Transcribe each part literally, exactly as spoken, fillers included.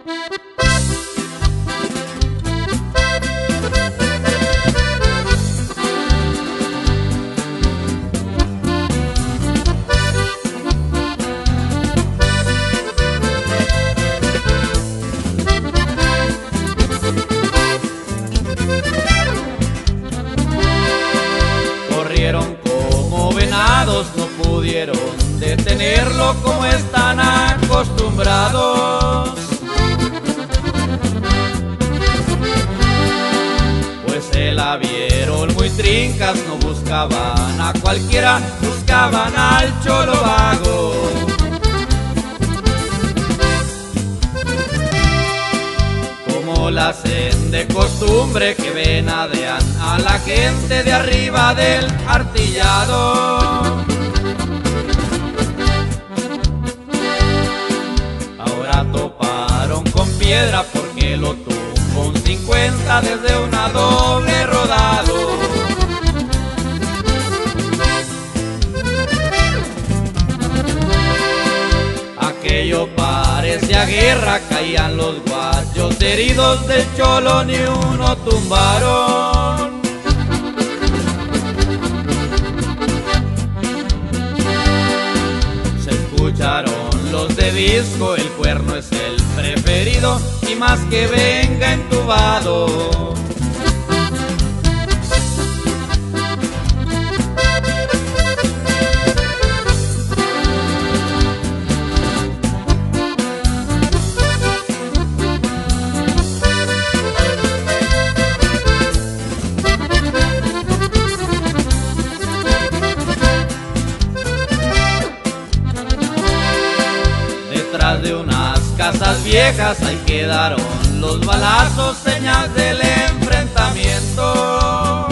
Corrieron como venados, no pudieron detenerlo como están acostumbrados. Pues se la vieron muy trincas, no buscaban a cualquiera, buscaban al cholo vago. Como la hacen de costumbre, que venadean a la gente de arriba del artillado. Ahora toparon con piedra porque lo tumbó un cincuenta desde una doble rodado. Aquello parecía guerra, caían los guayos heridos del cholo, ni uno tumbaron. Se escucharon los de disco, el cuerno es el preferido, y más que venga entubado. Detrás de unas casas viejas ahí quedaron los balazos, señas del enfrentamiento.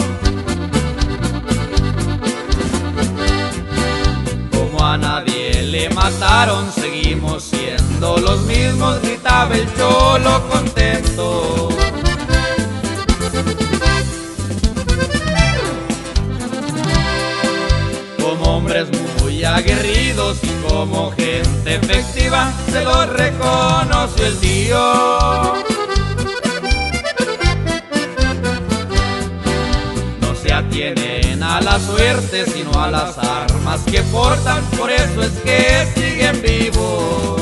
Como a nadie le mataron, seguimos siendo los mismos, gritaba el cholo contento. Como hombres muy aguerridos y como gente efectiva, se los reconoció el tío. No se atienen a la suerte, sino a las armas que portan, por eso es que siguen vivos.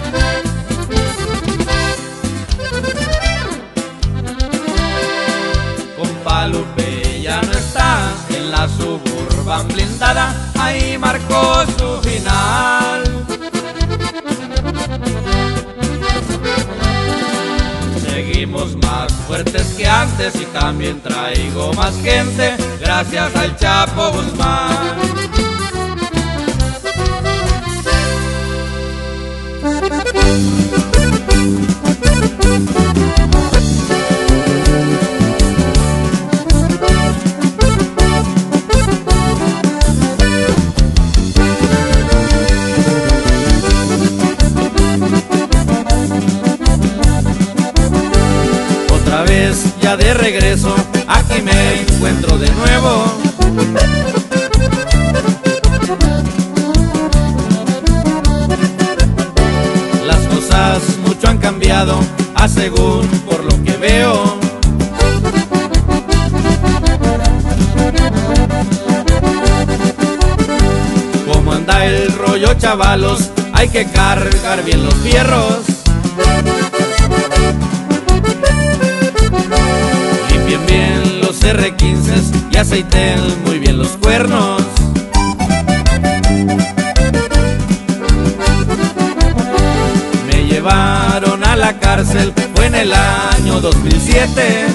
Compa Lupe ya no está en la suburban blindada, ahí marcó su final. Seguimos más fuertes que antes y también traigo más gente, gracias al Chapo Guzmán. Otra vez ya de regreso, aquí me encuentro de nuevo. Las cosas mucho han cambiado, a según por lo que veo. ¿Cómo anda el rollo, chavalos? Hay que cargar bien los fierros. Limpien bien los erre quince y aceiten muy bien los cuernos. Me llevaron a la cárcel, fue en el año dos mil siete.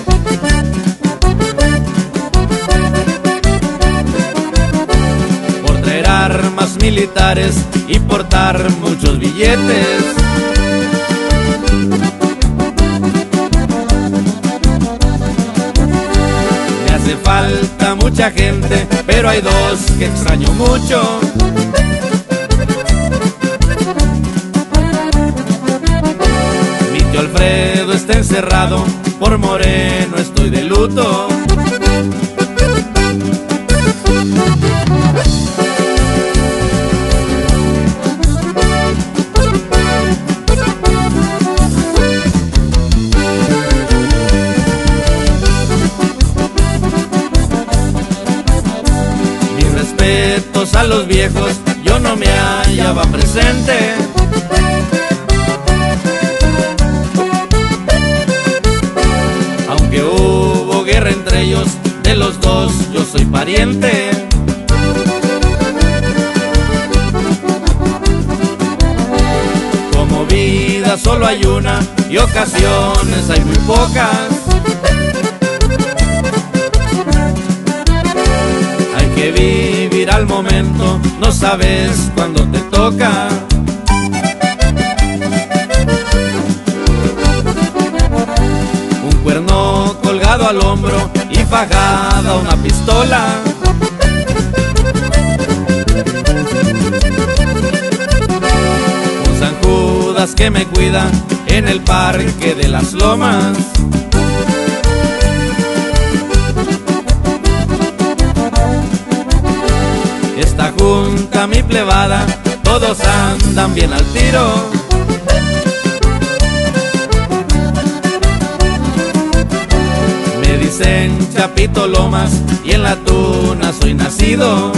Por traer armas militares y portar muchos billetes. Me hace falta mucha gente, pero hay dos que extraño mucho. Mi tío Alfredo está encerrado, por Moreno estoy de luto. los viejos yo no me hallaba presente. Aunque hubo guerra entre ellos, de los dos yo soy pariente. Como vida solo hay una y ocasiones hay muy pocas. Hay que vivir al momento, no sabes cuándo te toca. Un cuerno colgado al hombro y fajada una pistola. Un San Judas que me cuida en el parque de las Lomas. Está junta mi plebada, todos andan bien al tiro. Me dicen Chapito Lomas y en la Tuna soy nacido.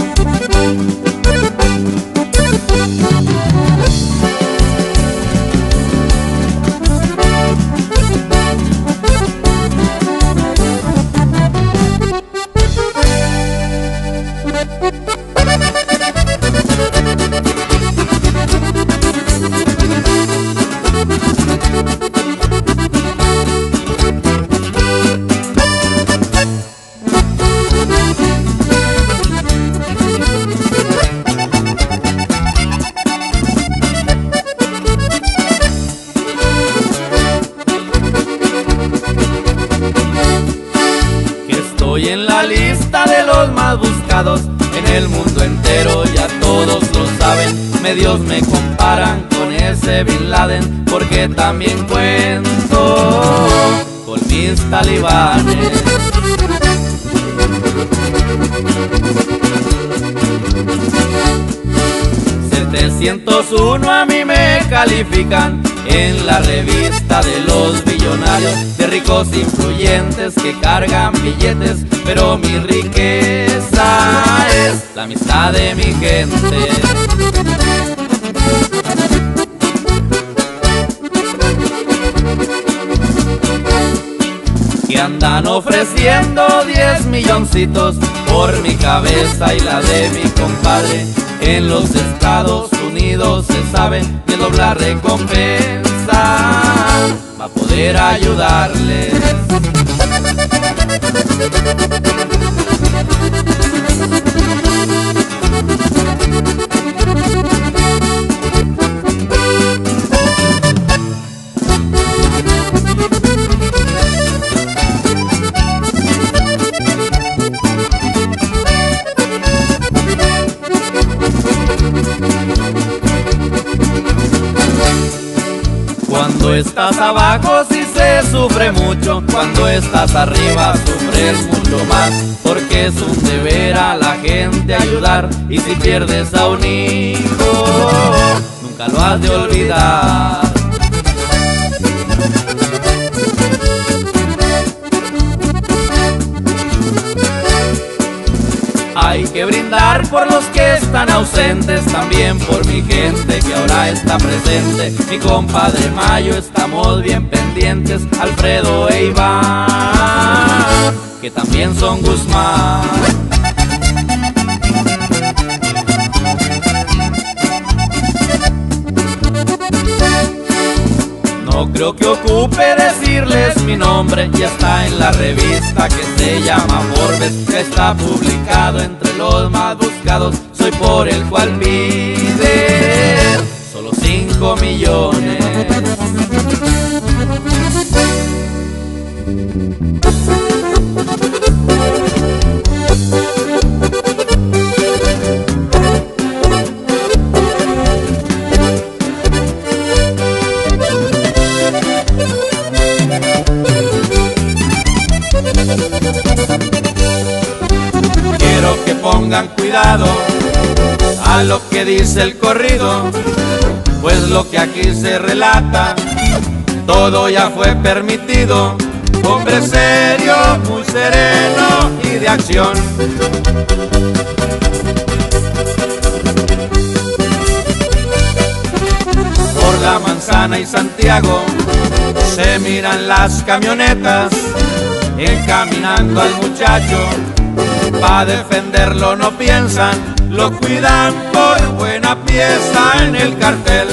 Estoy en la lista de los más buscados en el mundo entero, ya todos lo saben. Medios me comparan con ese Bin Laden, porque también cuento con mis talibanes. setecientos uno a mí me califican en la revista de los billonarios, de ricos influyentes que cargan billetes, pero mi riqueza es la amistad de mi gente. Que andan ofreciendo diez milloncitos por mi cabeza y la de mi compadre. En los Estados Unidos se sabe que doblar recompensa va a poder ayudarles. Cuando estás abajo sí se sufre mucho, cuando estás arriba sufres mucho más, porque es un deber a la gente ayudar, y si pierdes a un hijo nunca lo has de olvidar. Hay que brindar por los que están ausentes, también por mi gente que ahora está presente. Mi compadre Mayo, estamos bien pendientes, Alfredo e Iván, que también son Guzmán. No creo que ocupe decirles mi nombre, ya está en la revista que se llama Forbes, que está publicado entre los más buscados. Soy por el cual piden solo cinco millones. Quiero que pongan cuidado a lo que dice el corrido, pues lo que aquí se relata, todo ya fue permitido. Hombre serio, muy sereno y de acción, la Manzana y Santiago se miran las camionetas encaminando al muchacho. Pa' defenderlo no piensan, lo cuidan por buena pieza en el cartel.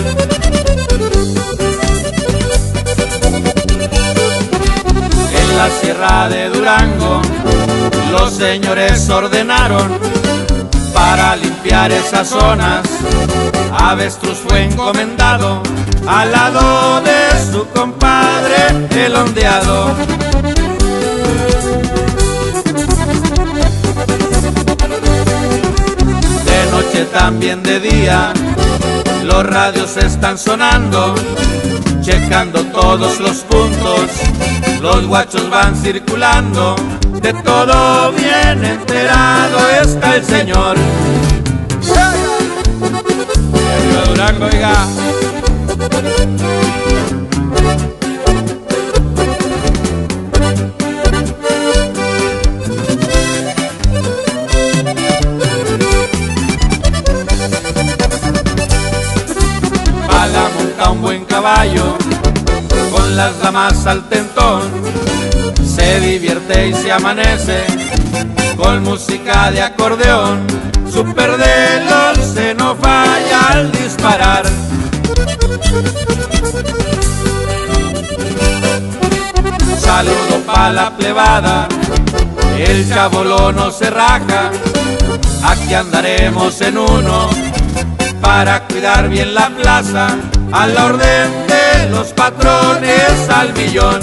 En la sierra de Durango los señores ordenaron para limpiar esas zonas. Avestruz fue encomendado al lado de su compadre el ondeado. De noche también de día los radios están sonando, checando todos los puntos, los guachos van circulando. De todo bien enterado está el señor. ¡Arriba Durango, oiga! Bala monta un buen caballo, con las damas al tentón, se divierte y se amanece con música de acordeón. Super de LOL se no falla al disparar. Saludo pa' la plebada, el chabolón no se raja. Aquí andaremos en uno para cuidar bien la plaza, a la orden de los patrones al millón.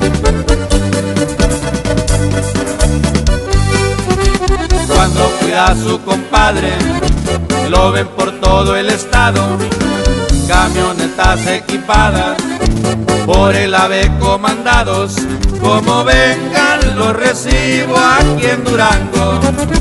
Cuando cuida a su compadre, lo ven por todo el estado, camionetas equipadas por el AVE comandados. Como vengan los recibo aquí en Durango.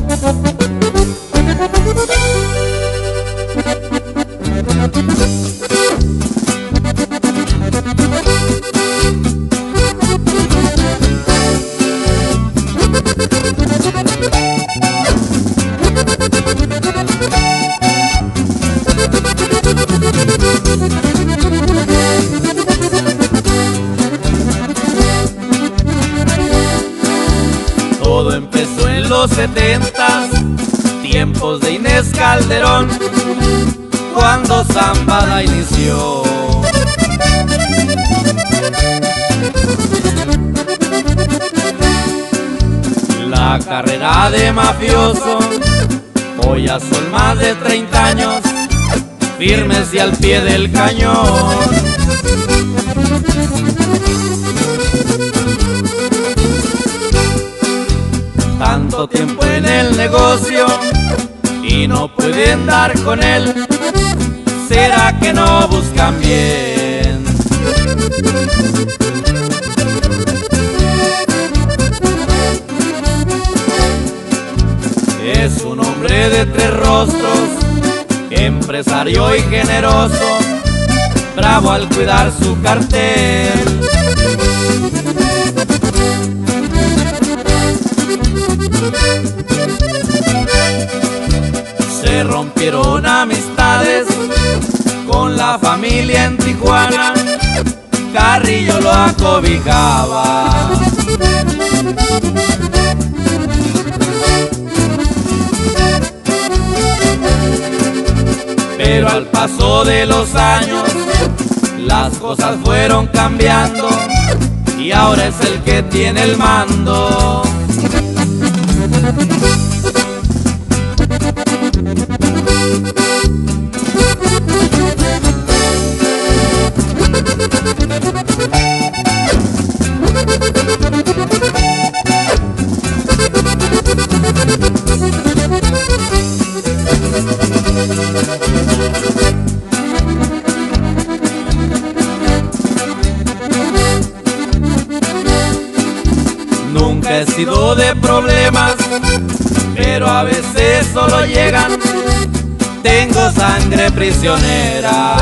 Todo empezó en los setentas, tiempos de Inés Calderón, cuando Zambada inició. La carrera de mafioso, hoy ya son más de treinta años, firmes y al pie del cañón. Tanto tiempo en el negocio y no pueden dar con él, ¿será que no buscan bien? Es un hombre de tres rostros, empresario y generoso, bravo al cuidar su cartel. Se rompieron amistades con la familia en Tijuana, Carrillo lo acobijaba. Pero al paso de los años las cosas fueron cambiando y ahora es el que tiene el mando. Nunca he sido de problemas, pero a veces solo llegan. Tengo sangre prisionera.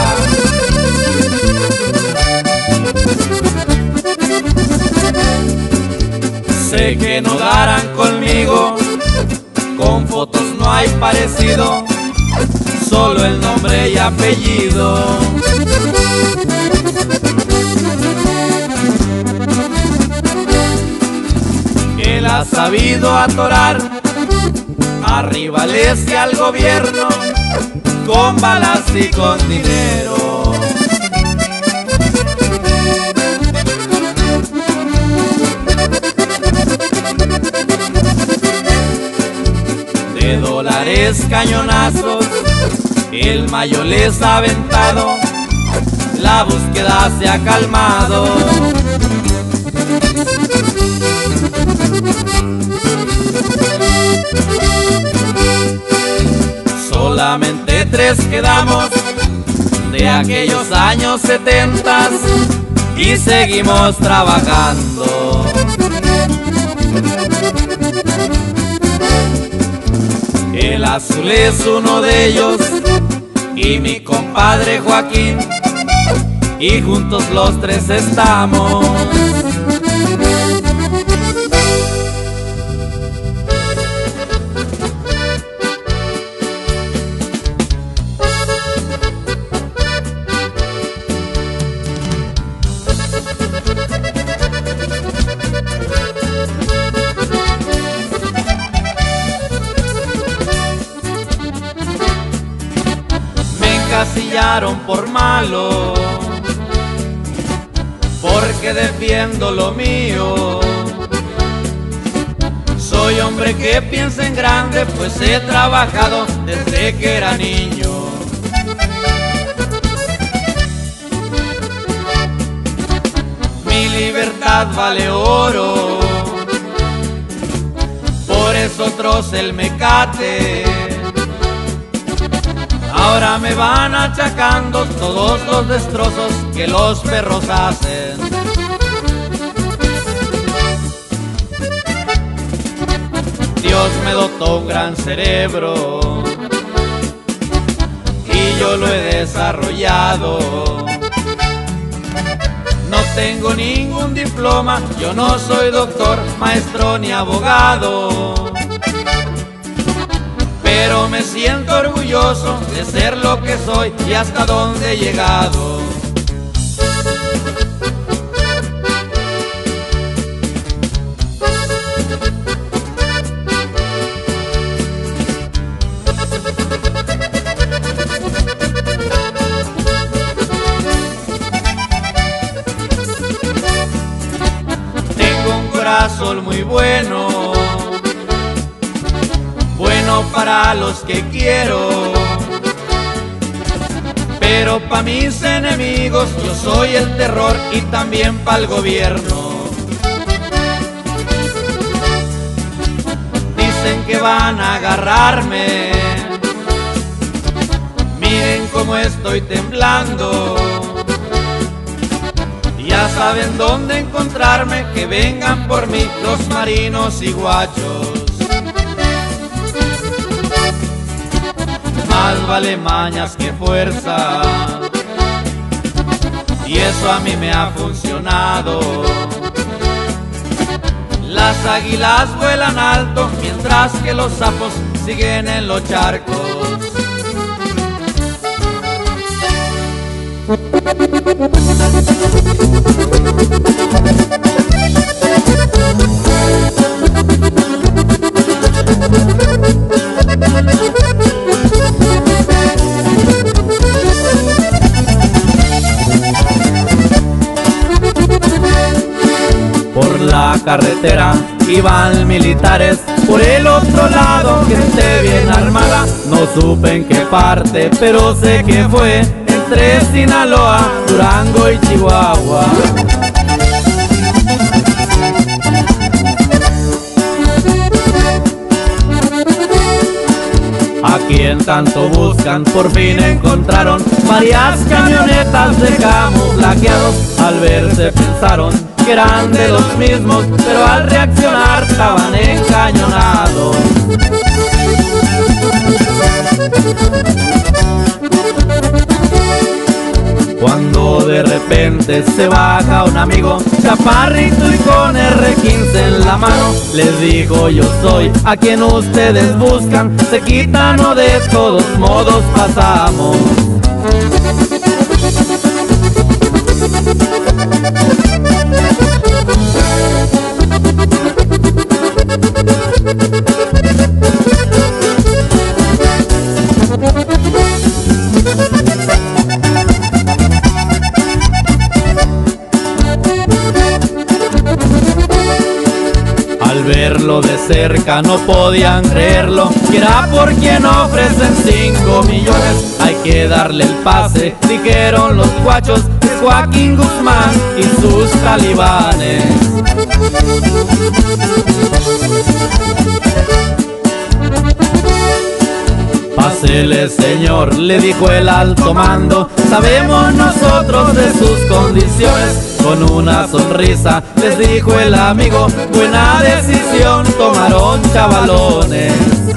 Sé que no darán conmigo, con fotos no hay parecido, solo el nombre y apellido. ha sabido atorar a rivales y al gobierno con balas y con dinero. De dólares cañonazos el mayo les ha aventado, la búsqueda se ha calmado. Solamente tres quedamos de aquellos años setentas y seguimos trabajando. El Azul es uno de ellos y mi compadre Joaquín, y juntos los tres estamos. Encasillaron por malo, porque defiendo lo mío. Soy hombre que piensa en grande, pues he trabajado desde que era niño. Mi libertad vale oro, por eso otros el mecate. Ahora me van achacando todos los destrozos que los perros hacen. Dios me dotó un gran cerebro y yo lo he desarrollado. No tengo ningún diploma, yo no soy doctor, maestro ni abogado, pero me siento orgulloso de ser lo que soy y hasta dónde he llegado. Tengo un corazón muy bueno, bueno para los que quiero, pero pa' mis enemigos yo soy el terror y también pa' el gobierno. Dicen que van a agarrarme, miren cómo estoy temblando. Ya saben dónde encontrarme, que vengan por mí los marinos y guachos. Más vale mañas que fuerza, y eso a mí me ha funcionado. Las águilas vuelan alto, mientras que los sapos siguen en los charcos. Por la carretera iban militares, por el otro lado gente bien armada. No supe en qué parte, pero sé que fue entre Sinaloa, Durango y Chihuahua. A quien tanto buscan por fin encontraron, varias camionetas de camuflajeados. Al verse pensaron que eran de los mismos, pero al reaccionar estaban encañonados. Cuando de repente se baja un amigo, chaparrito y con erre quince en la mano, les dijo: yo soy a quien ustedes buscan, se quitan o de todos modos pasamos. verlo de cerca no podían creerlo, y era por quien ofrecen cinco millones. Hay que darle el pase, dijeron los guachos, es Joaquín Guzmán y sus talibanes. Pásele, señor, le dijo el alto mando, sabemos nosotros de sus condiciones. Con una sonrisa les dijo el amigo, buena decisión tomaron, chavalones.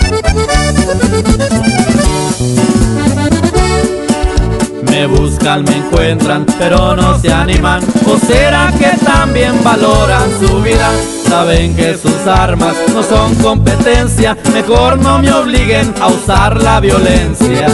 Me buscan, me encuentran, pero no se animan. ¿O será que también valoran su vida? Saben que sus armas no son competencia, mejor no me obliguen a usar la violencia.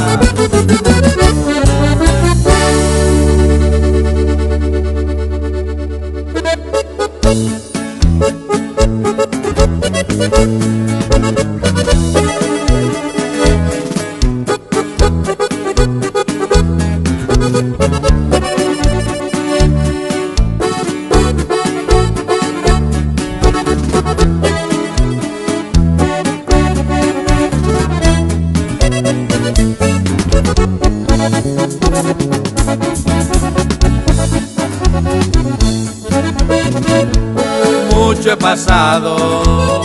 Mucho he pasado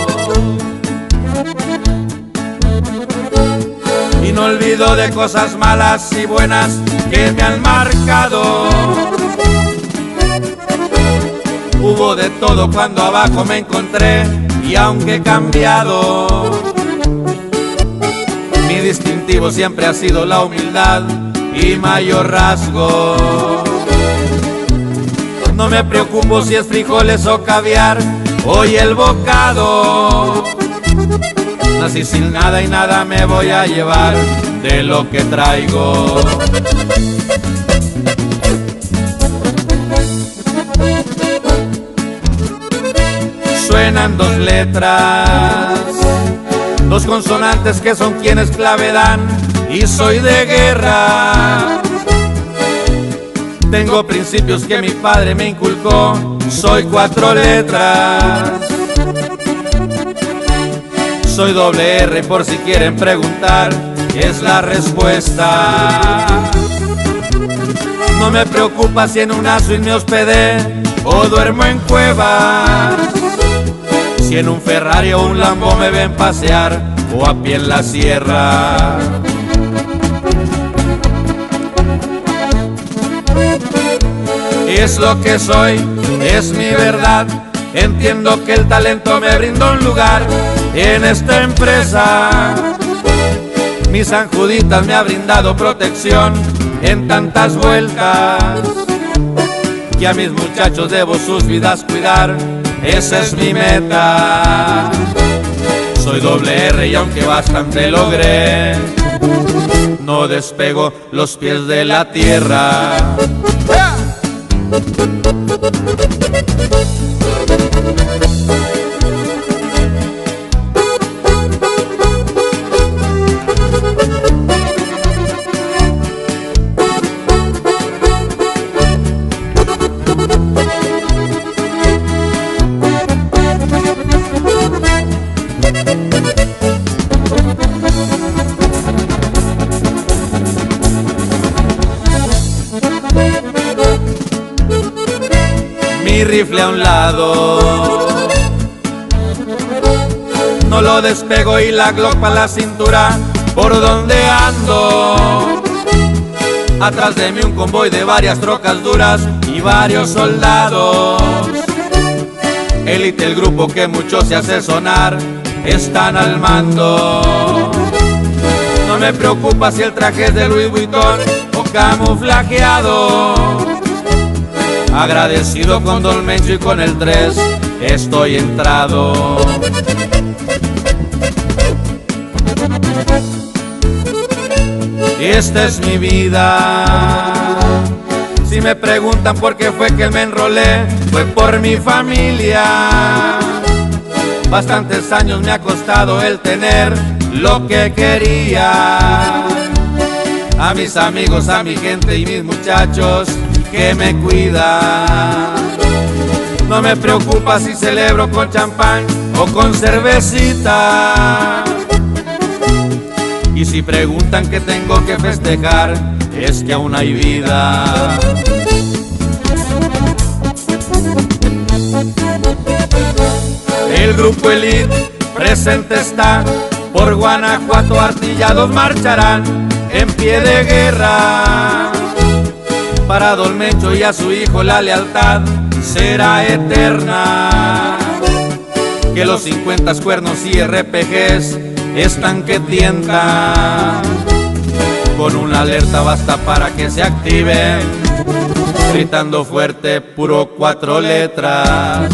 y no olvido de cosas malas y buenas que me han marcado. Hubo de todo cuando abajo me encontré, y aunque he cambiado, mi distintivo siempre ha sido la humildad y mayor rasgo. No me preocupo si es frijoles o caviar, hoy el bocado. Nací sin nada y nada me voy a llevar de lo que traigo. Suenan dos letras, dos consonantes que son quienes clave dan, y soy de guerra. Tengo principios que mi padre me inculcó, soy cuatro letras. Soy doble R por si quieren preguntar, es la respuesta. No me preocupa si en una suite me hospedé o duermo en cuevas, si en un Ferrari o un Lambo me ven pasear o a pie en la sierra. Es lo que soy, es mi verdad. Entiendo que el talento me brinda un lugar en esta empresa. Mi San Juditas me ha brindado protección en tantas vueltas, que a mis muchachos debo sus vidas cuidar, esa es mi meta. Soy doble R y aunque bastante logré, no despego los pies de la tierra. Mi rifle a un lado, no lo despego y la Glock pa' la cintura, por donde ando. Atrás de mí un convoy de varias trocas duras y varios soldados. Élite, el grupo que mucho se hace sonar, están al mando. No me preocupa si el traje es de Louis Vuitton o camuflajeado. Agradecido con Don Mencho y con el tres, estoy entrado. Esta es mi vida. Si me preguntan por qué fue que me enrolé, fue por mi familia. Bastantes años me ha costado el tener lo que quería. A mis amigos, a mi gente y mis muchachos que me cuidan. No me preocupa si celebro con champán o con cervecita. Y si preguntan qué tengo que festejar, es que aún hay vida. El grupo Elite presente está, por Guanajuato artillados marcharán en pie de guerra. Para Don Mencho y a su hijo la lealtad será eterna. Que los cincuenta cuernos y R P Gs están que tientan. Con una alerta basta para que se activen, gritando fuerte puro cuatro letras.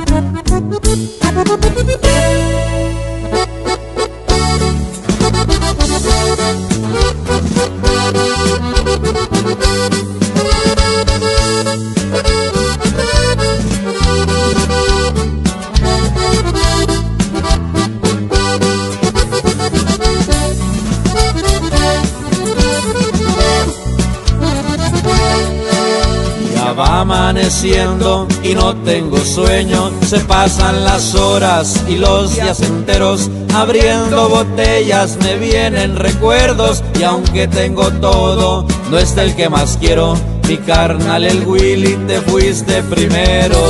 Va amaneciendo y no tengo sueño, se pasan las horas y los días enteros, abriendo botellas me vienen recuerdos, y aunque tengo todo, no está el que más quiero, mi carnal el Willy, te fuiste primero.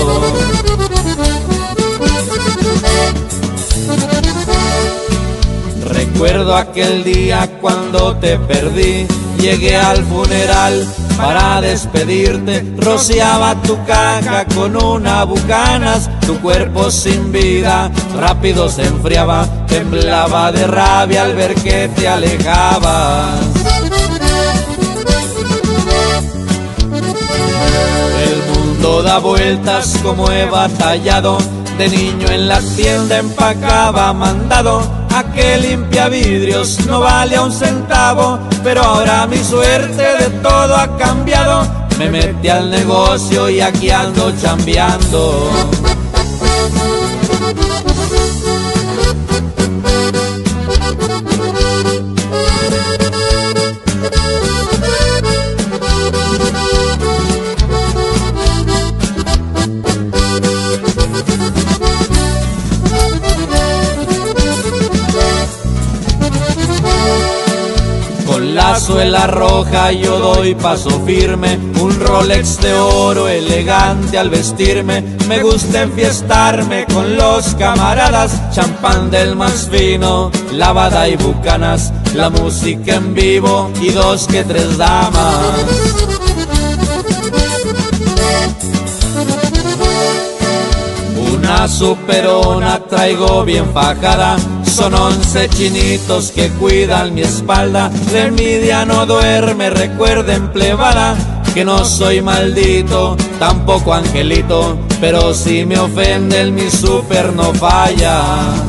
Recuerdo aquel día cuando te perdí, llegué al funeral para despedirte, rociaba tu caja con una bucanas, tu cuerpo sin vida rápido se enfriaba, temblaba de rabia al ver que te alejabas. El mundo da vueltas como he batallado, de niño en la tienda empacaba mandado, aquel limpia vidrios no vale a un centavo, pero ahora mi suerte de todo ha cambiado, me metí al negocio y aquí ando chambeando. La suela roja yo doy paso firme, un Rolex de oro elegante al vestirme, me gusta enfiestarme con los camaradas, champán del más fino, lavada y bucanas, la música en vivo y dos que tres damas. Una superona traigo bien fajada, son once chinitos que cuidan mi espalda, la envidia no duerme, recuerden plebada, que no soy maldito, tampoco angelito, pero si me ofenden mi super no falla.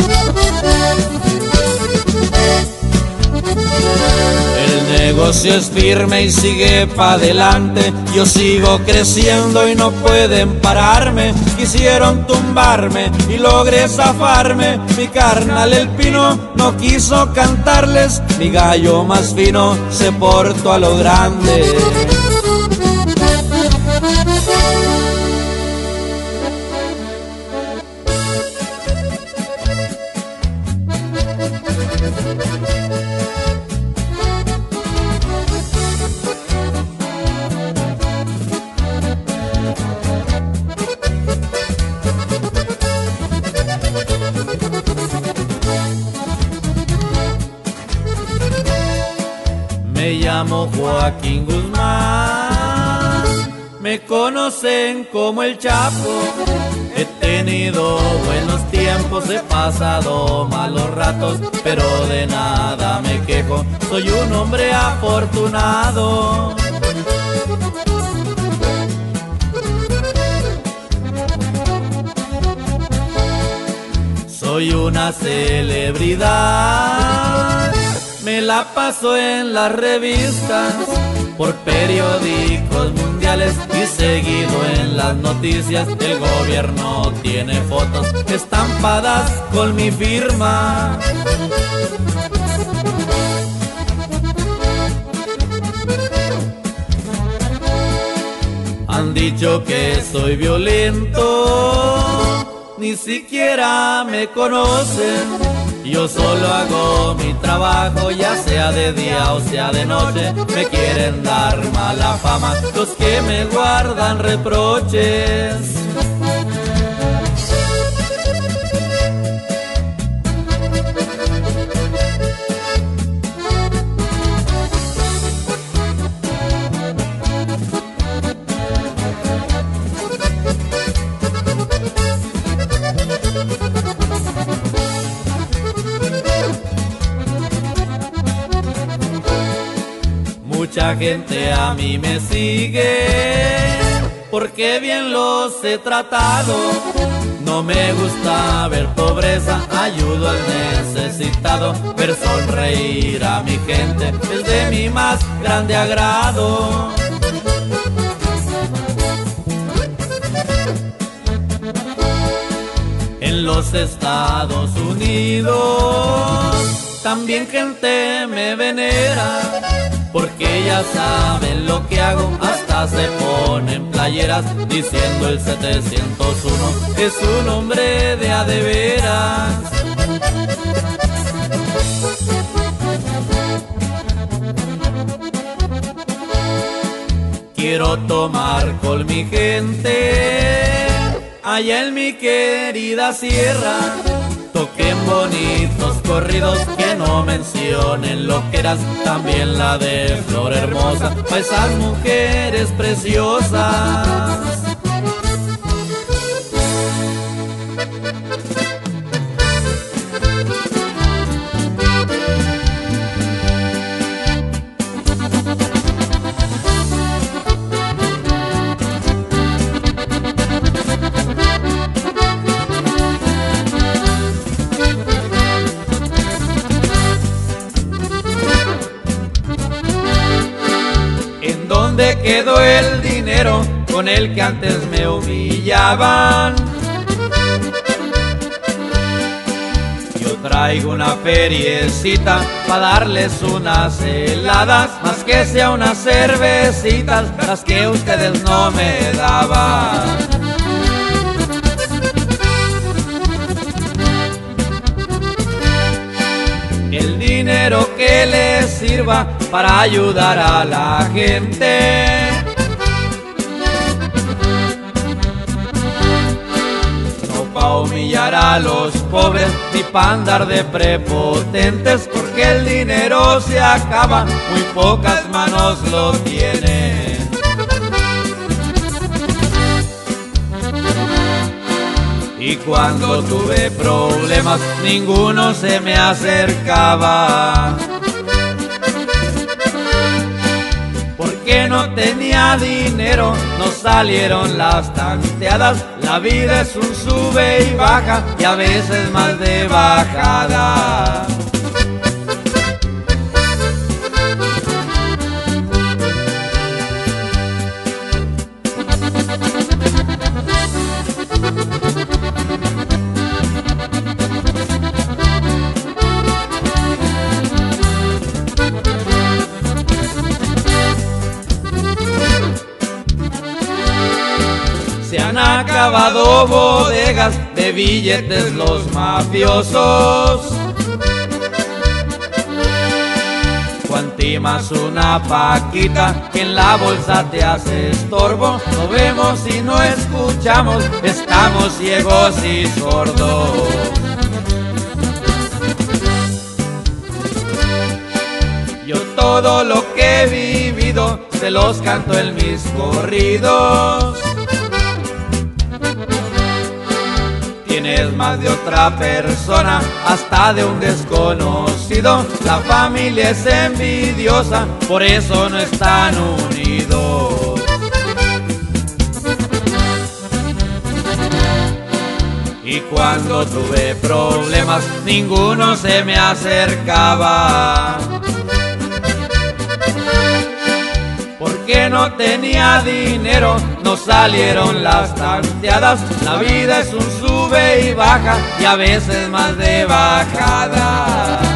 El negocio es firme y sigue pa' adelante, yo sigo creciendo y no pueden pararme, quisieron tumbarme y logré zafarme, mi carnal el Pino no quiso cantarles, mi gallo más fino se portó a lo grande. Me llamo Joaquín Guzmán, me conocen como el Chapo. He tenido buenos tiempos, he pasado malos ratos, pero de nada me quejo, soy un hombre afortunado. Soy una celebridad, me la paso en las revistas, por periódicos mundiales y seguido en las noticias. El gobierno tiene fotos estampadas con mi firma. Han dicho que soy violento, ni siquiera me conocen. Yo solo hago mi trabajo, ya sea de día o sea de noche. Me quieren dar mala fama los que me guardan reproches. Mucha gente a mí me sigue porque bien los he tratado. No me gusta ver pobreza, ayudo al necesitado. Ver sonreír a mi gente es de mi más grande agrado. En los Estados Unidos también gente me venera, porque ya saben lo que hago, hasta se ponen playeras diciendo el setecientos uno es un hombre de a de veras. Quiero tomar con mi gente allá en mi querida sierra. Toquen bonitos corridos que no mencionen loqueras, también la de Flor Hermosa, pa' esas mujeres preciosas. ¿Dónde quedó el dinero con el que antes me humillaban? Yo traigo una feriecita pa' darles unas heladas, más que sea unas cervecitas, las que ustedes no me daban. El dinero que les sirva para ayudar a la gente, no pa' humillar a los pobres ni pa' andar de prepotentes, porque el dinero se acaba, muy pocas manos lo tienen. Y cuando tuve problemas, ninguno se me acercaba, porque no tenía dinero, no salieron las tanteadas. La vida es un sube y baja, y a veces más de bajada. Se han acabado bodegas de billetes los mafiosos. Cuantimas una paquita que en la bolsa te hace estorbo. No vemos y no escuchamos, estamos ciegos y sordos. Yo todo lo que he vivido se los canto en mis corridos. Tienes más de otra persona, hasta de un desconocido. La familia es envidiosa, por eso no están unidos. Y cuando tuve problemas, ninguno se me acercaba, porque no tenía dinero, no salieron las tanteadas. La vida es un sube y baja, y a veces más de bajada.